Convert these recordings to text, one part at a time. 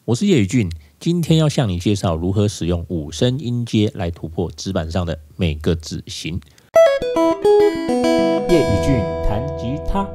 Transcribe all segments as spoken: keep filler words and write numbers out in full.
我是叶宇俊，今天要向你介绍如何使用五声音阶来突破指板上的每个指型。叶宇俊弹吉他，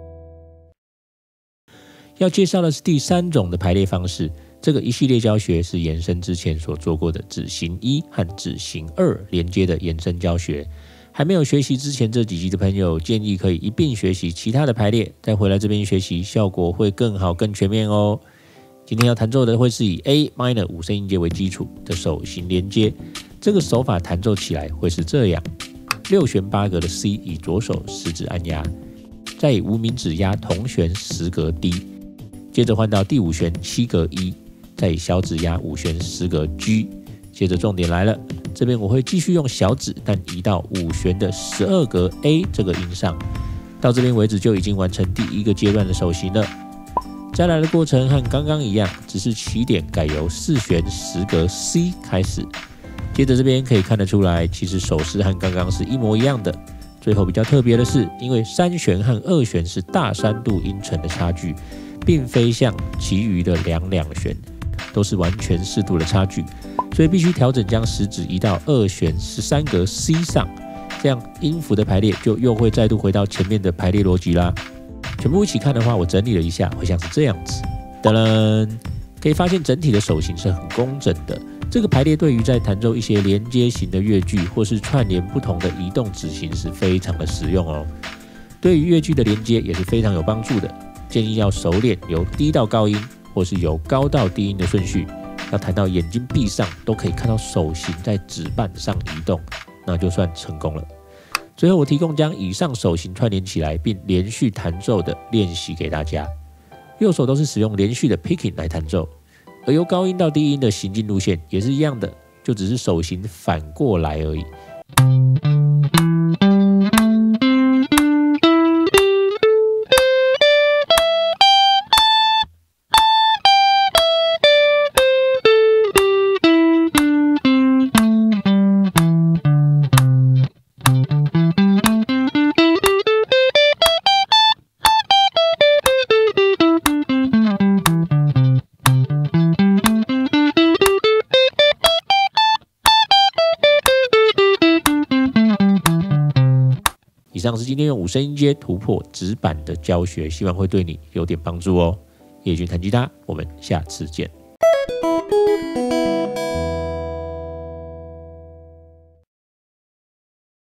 要介绍的是第三种的排列方式。这个一系列教学是延伸之前所做过的指型一和指型二连接的延伸教学。还没有学习之前这几集的朋友，建议可以一并学习其他的排列，再回来这边学习，效果会更好、更全面哦。今天要弹奏的会是以 A minor 五声音阶为基础的手型连接，这个手法弹奏起来会是这样：六弦八格的 C 以左手食指按压，再以无名指压同弦十格 D， 接着换到第五弦七格 E， 再以小指压五弦十格 G， 接着重点来了，这边我会继续用小指，但移到五弦的十二格 A 这个音上，到这边为止就已经完成第一个阶段的手型了。再来的过程和刚刚一样，只是起点改由四弦十格 C 开始。接着这边可以看得出来，其实手势和刚刚是一模一样的。最后比较特别的是，因为三弦和二弦是大三度音程的差距，并非像其余的两两弦都是完全四度的差距，所以必须调整将食指移到二弦十三格 C 上，这样音符的排列就又会再度回到前面的排列逻辑啦。全部一起看的话，我整理了一下，会像是这样子。噔噔，可以发现整体的手型是很工整的。这个排列对于在弹奏一些连接型的乐句，或是串联不同的移动指型是非常的实用哦。对于乐句的连接也是非常有帮助的。建议要熟练由低到高音，或是由高到低音的顺序，要弹到眼睛闭上都可以看到手型在指板上移动，那就算成功了。最后，我提供将以上手型串联起来并连续弹奏的练习给大家。右手都是使用连续的 picking 来弹奏，而由高音到低音的行进路线也是一样的，就只是手型反过来而已。以上是今天用五声音阶突破指板的教学，希望会对你有点帮助哦。叶军弹吉他，我们下次见。